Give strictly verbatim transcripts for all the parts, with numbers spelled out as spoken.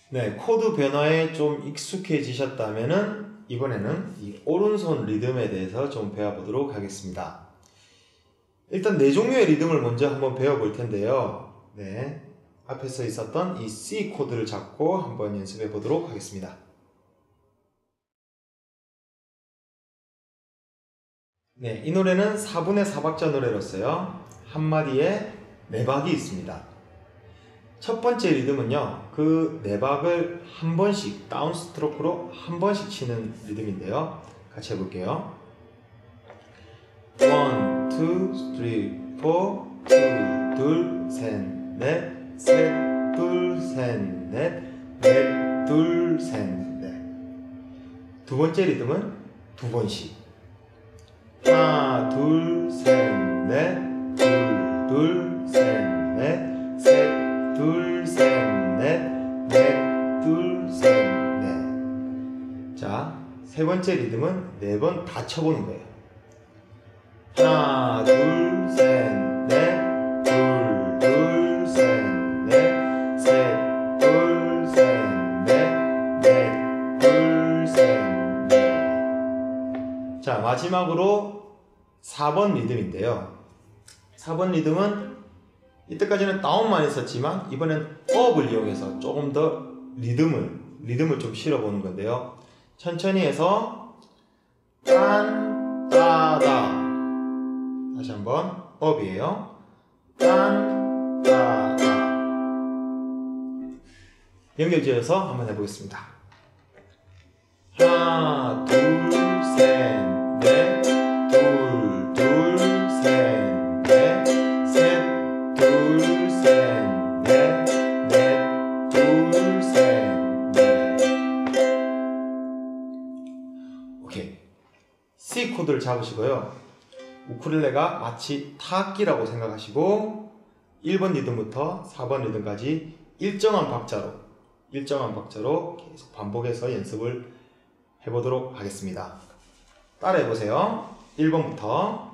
네, 코드 변화에 좀 익숙해지셨다면은 이번에는 이 오른손 리듬에 대해서 좀 배워보도록 하겠습니다. 일단 네 종류의 리듬을 먼저 한번 배워볼 텐데요. 네, 앞에서 있었던 이 C 코드를 잡고 한번 연습해 보도록 하겠습니다. 네, 이 노래는 사분의 사 박자 노래로서요. 한 마디에 네 박이 있습니다. 첫 번째 리듬은요, 그 네 박을 한 번씩 다운 스트로크로 한 번씩 치는 리듬인데요. 같이 해볼게요. 원, 투, 쓰리, 포, 투, 둘, 셋, 넷, 셋, 둘, 셋, 넷, 넷, 둘, 셋, 넷. 두 번째 리듬은 두 번씩. 하나, 둘, 셋, 넷, 둘, 둘, 셋, 넷, 셋, 둘, 셋, 넷, 넷, 둘, 셋, 넷. 자, 세 번째 리듬은 네 번 다 쳐보는 거예요. 하나, 둘, 셋, 넷, 둘, 둘, 셋, 넷, 셋, 둘, 셋, 넷, 넷, 둘, 셋, 넷. 자, 마지막으로 사 번 리듬인데요. 사 번 리듬은 이때까지는 다운만 했었지만 이번엔 업을 이용해서 조금 더 리듬을 리듬을 좀 실어보는 건데요. 천천히 해서 딴, 따다. 다시 한번 업이에요. 딴, 따다. 연결지어서 한번 해보겠습니다. 하나, 둘, 셋, 넷, 둘, 둘, 셋, 넷, 셋, 둘, 셋, 넷, 넷, 둘, 셋, 넷. 오케이. C 코드를 잡으시고요. 우쿨렐레가 마치 타악기라고 생각하시고 일 번 리듬부터 사 번 리듬까지 일정한 박자로 일정한 박자로 계속 반복해서 연습을 해보도록 하겠습니다. 따라해보세요. 일 번부터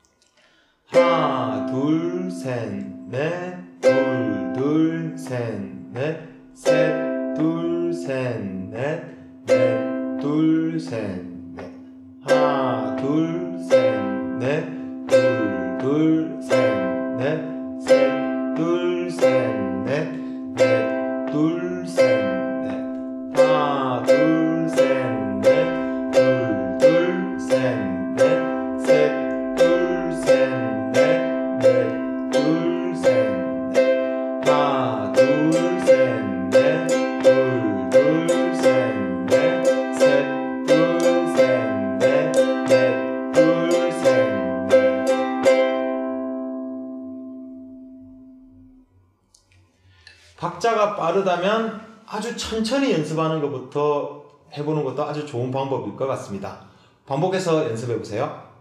하나, 둘, 셋, 넷, 둘, 둘, 셋, 넷, 셋, 둘, 셋, 넷, 넷, 둘, 셋, 넷. 하나, 둘, 셋, 넷, 둘, 둘, 셋, 넷, 셋, 둘, 셋, 넷, 넷, 둘, 셋, 넷. 하나, 둘, 셋, 넷, 둘, 둘, 셋, 넷, 셋, 둘, 셋, 넷, 넷, 둘, 셋, 넷. 하나, 둘, 셋, 넷, 둘, 둘, 셋, 넷, 셋, 둘, 셋, 넷, 넷, 둘, 셋, 넷. 박자가 빠르다면 아주 천천히 연습하는 것부터 해보는 것도 아주 좋은 방법일 것 같습니다. 반복해서 연습해 보세요.